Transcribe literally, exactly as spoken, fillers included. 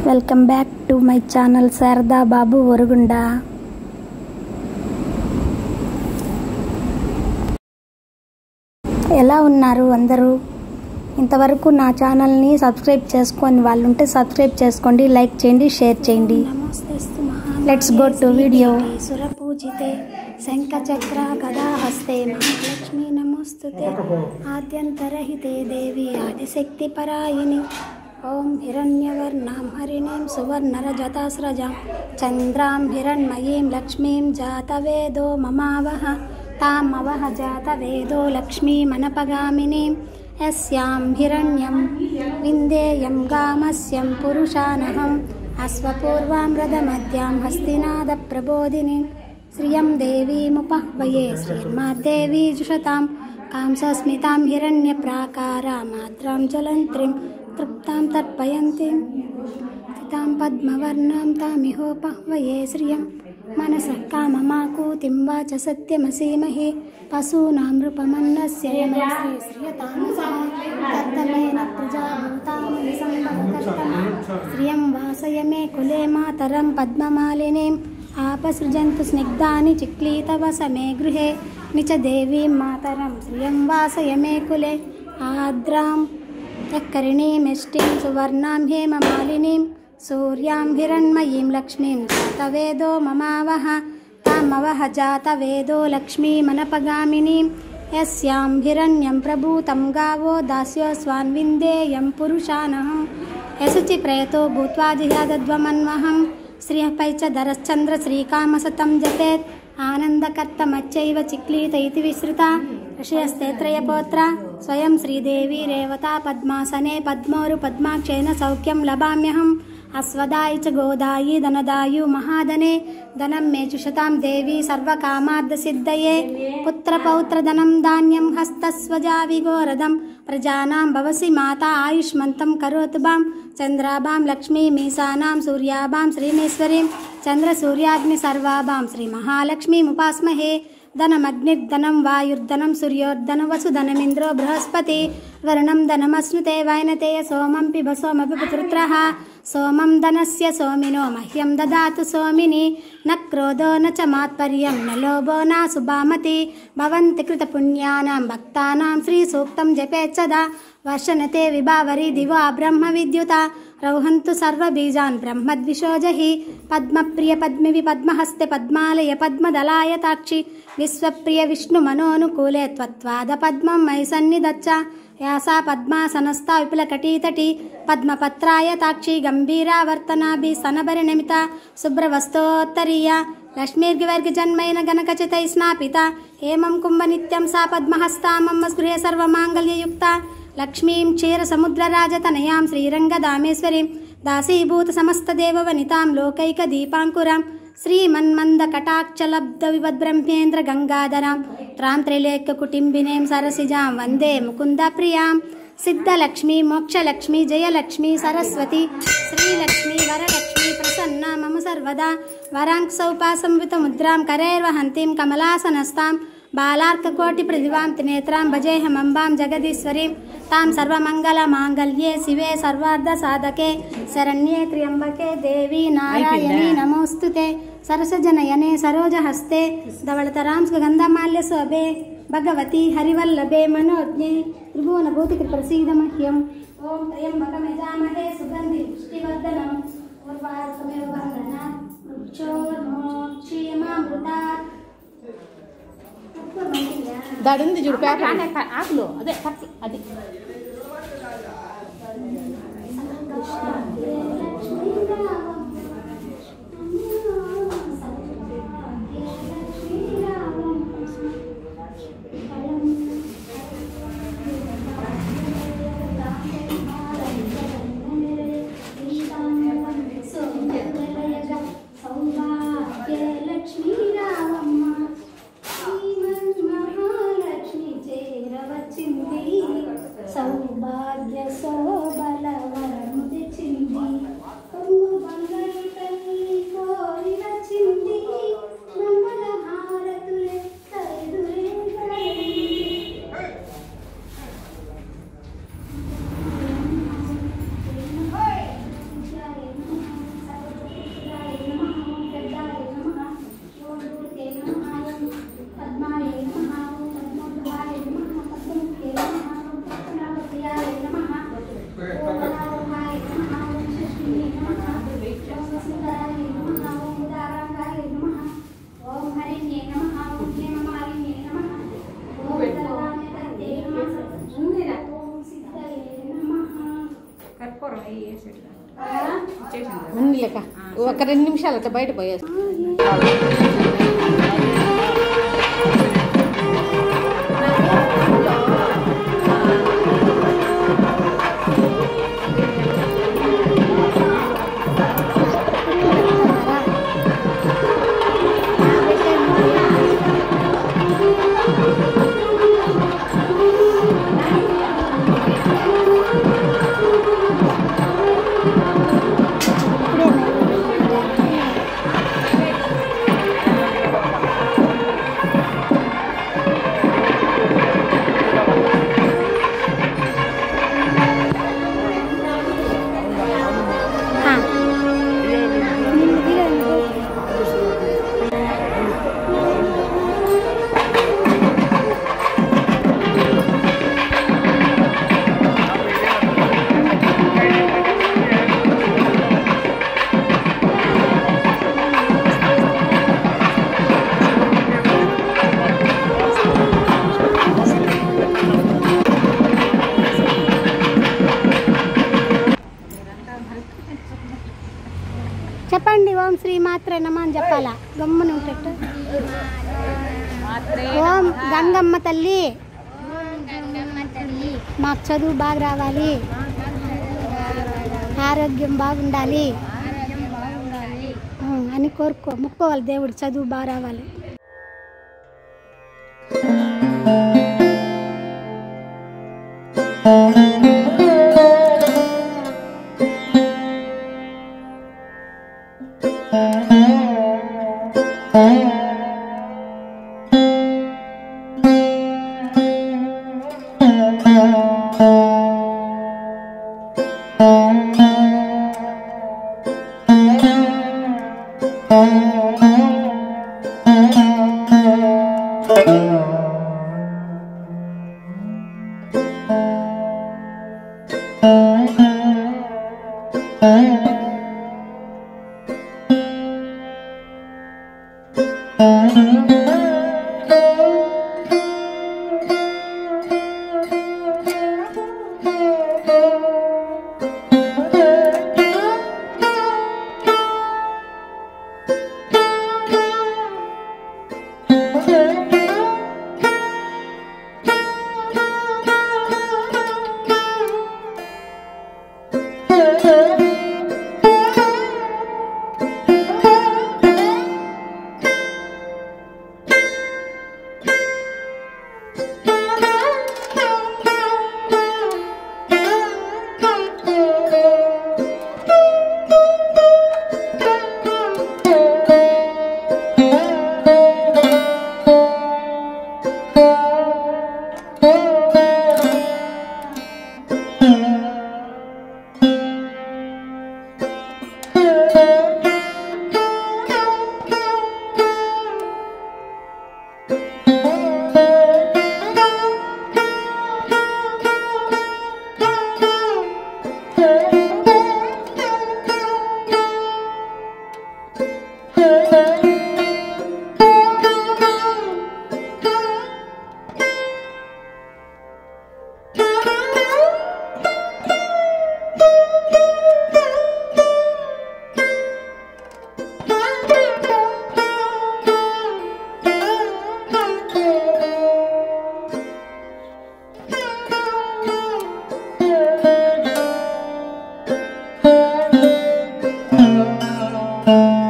Welcome back to my channel Sharada Babu Varugunda. ఎలా ఉన్నారు అందరూ? ఇంతవరకు నా ఛానల్ని సబ్స్క్రైబ్ చేసుకొని వాళ్ళు ఉంటే సబ్స్క్రైబ్ చేసుకోండి, లైక్ చేయండి, షేర్ చేయండి. Let's go to video. సురపూజితే శంఖచక్ర గదా హస్తే మహాలక్ష్మీ నమోస్తుతే ఆద్యంతరహితే దేవి ఆదిశక్తి పరాయిని. ఓం హిరణ్యవర్ణాం హరిణీం సువర్ణరజతాస్రజాం చంద్రాం హిరణ్మయీం లక్ష్మీం జాతవేదో మమావహ తామవహ జాతవేదో లక్ష్మీమనపగామినీం యస్యాం హిరణ్యం విందేయం గామస్యం పురుషానహం అశ్వపూర్వాం రథమధ్యాం హస్తినాద ప్రబోధినీం శ్రియం దేవీముపహ్వయే శ్రీర్మాదేవీ జుషతాం కాంసస్మితాం హిరణ్యప్రాకారామాద్రాం జ్వలంత్రీం తృప్తాం తర్పయంతిం స్థితాం పద్మవర్ణాం తామిహోపహ్వయే శ్రియం మనసః కామమాకూతిం వాచ సత్యమసీమహి పశూనాం నృపమన్నస్య యమస్య శ్రియతామసః కర్తమేన ప్రజాభూతామని సంభవకర్తమా శ్రియం వాసయ మే కులే మాతరం పద్మమాలినీం ఆపసృజంతు స్నిగ్ధాని చిక్లీతవసమే గృహే నిచ దేవీం మాతరం శ్రియం వాసయ మే కులే ఆద్రాం యక్కరిణీమిష్టిం సువర్ణాం హేమమాలినీం సూర్యాం హిరణ్మయీం లక్ష్మీం జాతవేదో మమావహ తామవహ జాతవేదో లక్ష్మీమనపగామినీం యస్యాం హిరణ్యం ప్రభూతం గావో దాస్యోస్వాన్ విందేయం పురుషానహం యశుచి ప్రయతో భూత్వా జిహాదద్వమన్వహం శ్రియపై చ ధరశ్చంద్ర శ్రీకామసతం జపేత్ ఆనందకర్తమచ్చైవ చిక్లీత ఇతి విశ్రుత ఋషయస్తే త్రయపోత్ర స్వయం శ్రీదేవి రేవతా పద్మాసనే పద్మోరు పద్మాక్షేణ సౌఖ్యం లభామ్యహం అశ్వదాయి చ గోదాయి ధనదాయు మహాధనే ధనం మే చుషతాం దేవి సర్వకామార్థ సిద్ధయే పుత్రపౌత్రధనం ధాన్యం హస్తస్వజా విగోరదం ప్రజానాం భవసి మాతా ఆయుష్మంతం కరోతు బాం చంద్రాభాం లక్ష్మీమీశానాం సూర్యాభాం శ్రీమేశ్వరీం చంద్రసూర్యాగ్ని సర్వాభాం శ్రీ మహాలక్ష్మీముపాస్మహే ధనమగ్నిర్ధనం వాయుర్ధనం సూర్యోర్ధనం వసుధనమింద్రో బృహస్పతి వర్ణం ధనమశ్నుతే వైనతేయ సోమం పిబ సోమపి పుత్రః సోమం ధనస్య సోమినో మహ్యం దదాతు సోమిని న క్రోధో న చ మాత్పర్యం న లోభో న సుభామతి భవంతి కృతపుణ్యానాం భక్తానాం శ్రీ సూక్తం జపేచ్చదా వర్షనతే విభావరి దివో బ్రహ్మ విద్యుత రౌహంతు సర్వబీజాన్ బ్రహ్మద్విషోజహి పద్మప్రియ పద్మివి పద్మహస్తే పద్మాలయ పద్మదళాయతాక్షి విశ్వప్రియ విష్ణు మనోనుకూలే త్వత్వాద పద్మం మయి సన్నిధచ్చ యాసా పద్మాసనస్థా విపులకటీతటి పద్మపత్రాయతాక్షి గంభీరావర్తనాభి స్తనభరిణమిత శుభ్రవస్తోత్తరీయ లక్ష్మీర్గివర్గజన్మైన గణకచితై స్నాపిత హేమం కుంభ నిత్యం సా పద్మహస్తా మమ గృహే సర్వమాంగళ్యయుక్త లక్ష్మీం క్షీరసముద్రరాజతనయాం శ్రీరంగదామేశ్వరీం దాసీభూత సమస్తదేవవనితాం లోకైక దీపాంకురాం శ్రీమన్మందకటాక్షలబ్ధ వివద్బ్రహ్మేంద్ర గంగాధరాం త్రాం త్రైలేక్యకుటుంబినీం సరసిజాం వందే ముకుంద ప్రియాం సిద్ధలక్ష్మీ మోక్షలక్ష్మీ జయలక్ష్మీ సరస్వతి శ్రీలక్ష్మీ వరలక్ష్మీ ప్రసన్నా మమ సర్వదా వరాంక్సౌపాసంవితముద్రాం కరైర్వహంతీం కమలాసనస్తాం బాలార్కకోటి ప్రతిభాం త్రినేత్రాం భజేహమంబాం జగదీశ్వరీం తాం సర్వమంగళమాంగళ్యే శివే సర్వార్థ సాధకే శరణ్యే త్ర్యంబకే దేవి నారాయణీ నమోస్తుతే సరసజనయనే సరోజహస్తే ధవళతరాం సుగంధమాల్య శోభే భగవతి హరివల్లభే మనోజ్ఞే త్రిభువనభూతికి ప్రసీద మహ్యం. ఓం త్ర్యంబకమజామహే సుగంధి పుష్టివర్ధనం ఉర్వారుకమేవ బంధనాత్ మృక్షోర్మోక్షీయమామృతాత్. దడింది చూడు ప్యాకెట్ ఆకులు అదే అది సౌభాగ్య ఉన్నిలేక ఒక రెండు నిమిషాలు అట్లా బయట పోయేసి చెప్పండి. ఓం శ్రీ మాత్రే నమ అని చెప్పాలా గమ్మని ఉంటట్టు. ఓం గంగమ్మ తల్లి మాకు చదువు బాగా రావాలి, ఆరోగ్యం బాగుండాలి అని కోరుకో ముక్కోవాలి. దేవుడు చదువు బాగా రావాలి. Thank you.